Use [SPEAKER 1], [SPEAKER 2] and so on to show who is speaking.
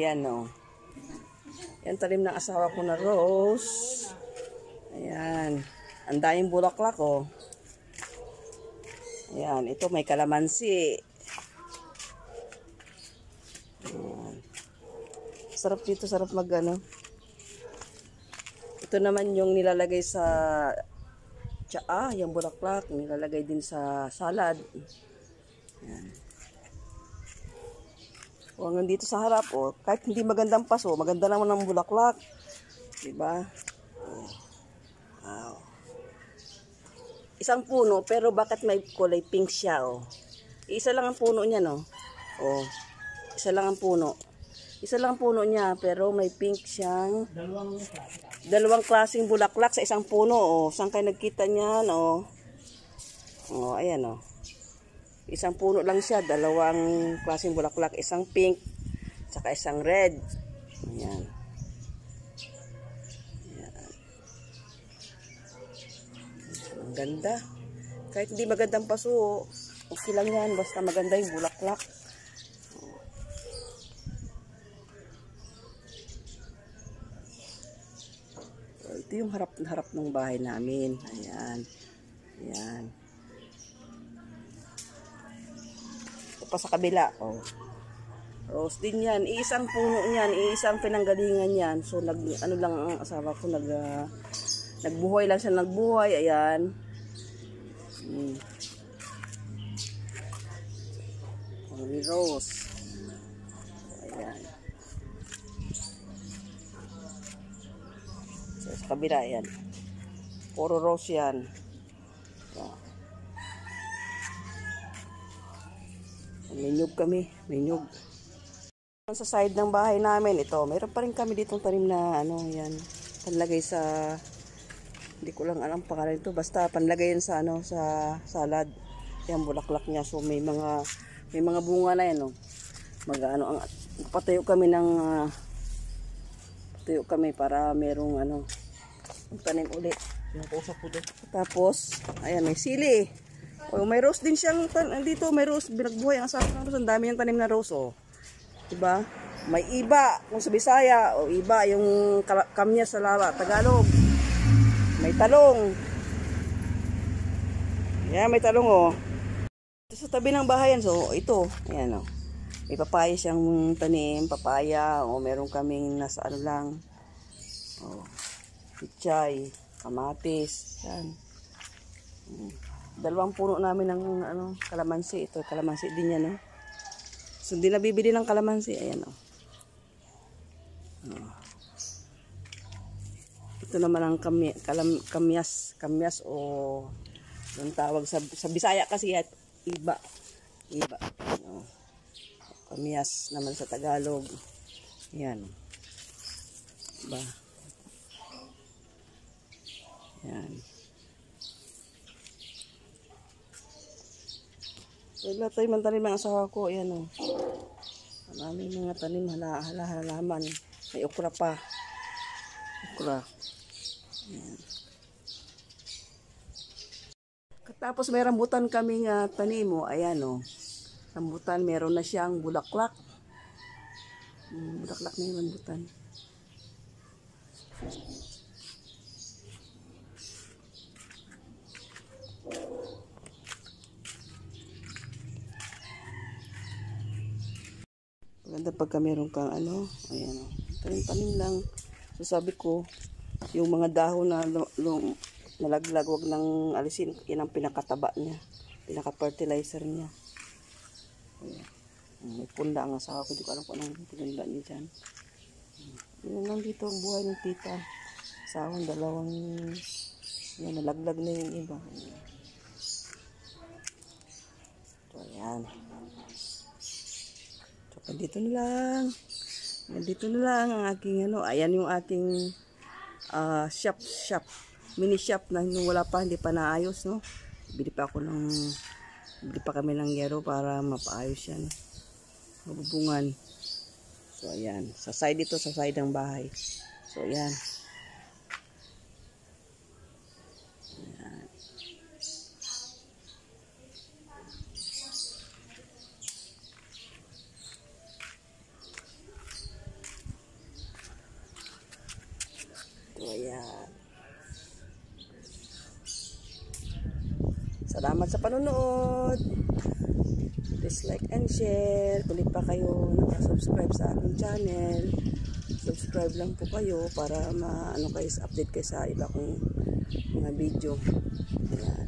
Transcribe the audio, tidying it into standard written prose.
[SPEAKER 1] Ayan o. Yan talim ng asawa ko na rose. Ayan. Ang daming bulaklak o. Ayan. Ito may kalamansi. Ayan. Sarap dito. Sarap mag ano. Ito naman yung nilalagay sa tsaa. Yung bulaklak. Nilalagay din sa salad. Ayan. O, hanggang dito sa harap, o, kahit hindi magandang paso, maganda naman ang bulaklak. Diba? Wow. Isang puno, pero bakit may kulay pink siya, o? Isa lang ang puno niya, no? O, isa lang ang puno. Isa lang ang puno niya, pero may pink siyang dalawang klaseng bulaklak sa isang puno, o. Saan kayo nagkita niyan, o? O, ayan, o. Isang puno lang siya, dalawang klaseng bulaklak, isang pink, saka isang red. Ayan. Ayan. Ang ganda. Kahit hindi magandang paso, okay lang yan, basta maganda yung bulaklak. Ito yung harap ng bahay namin. Ayan. Ayan. Pa sa kabila, oh. Rose din yan. Iisang puno niyan, iisang pinanggalingan yan. So ano lang ang asawa ko, nagbuhay lang siya, nagbuhay. Ayan. Only rose. Ayan. So sa kabila, ayan. Puro rose yan. May nyug kami, may nyug. Sa side ng bahay namin, ito, mayroon pa rin kami ditong tanim na, ano, yan, panlagay sa, hindi ko lang alam pangalan ito, basta panlagay yan sa, ano, sa salad. Yan, bulaklak niya, so may mga bunga na yan, no. Ano, patayo kami ng, patayo kami para merong, ano, tanim ulit. Tapos, ayan, may sili. O, may rose din siyang dito, may rose, binagbuhay ang asawa ng rose, ang dami yung tanim na rose, oh. Diba? May iba, kung sa Bisaya, o iba yung kamya sa Tagalog. May talong. Yan, may talong, oh. Ito sa tabi ng bahayan, so ito, ayan, oh. May papaya siyang tanim, papaya, o meron kaming nasa ano lang, oh, pichay, kamatis, yan. Dalawang puno namin ng ano, kalamansi. Ito, kalamansi din yan, no? So, hindi nabibili ng kalamansi. Ayan, no? Ito naman ang kamyas o yung tawag sa Bisaya kasi at iba. No? Kamyas naman sa Tagalog. Ayan. Diba? Ayan. So, lahat tayo mantanim ng asawa ko. Ayan, o. Maraming mga tanim, halaman. May okra pa. Okra. Ayan. Tapos may rambutan kaming tanim, o. Ayan, o. Rambutan, meron na siyang bulaklak. Bulaklak na yung rambutan. Maganda pagka meron kang ano, ayan, tanim-tanim lang. So sabi ko, yung mga dahon na nalaglag, wag nang alisin. Yan ang pinakataba niya, pinaka-fertilizer niya. Ayan. May punda ang asawa ko, di ko alam kung anong pinunda niya dyan. Yan lang dito ang buhay ng tita. Asawang dalawang, yan, nalaglag na yung iba. So ayan. Nandito na lang ang aking ano, ayan yung aking shop, mini shop na wala pa, hindi pa naayos, no. Bili pa kami ng yero para mapaayos yan, mabubungan. So ayan, sa side ng bahay. So ayan. sa panonood. Please like and share. Kung di pa kayo nakasubscribe sa aking channel, subscribe lang po kayo para update kayo sa iba kong mga video. Ayan.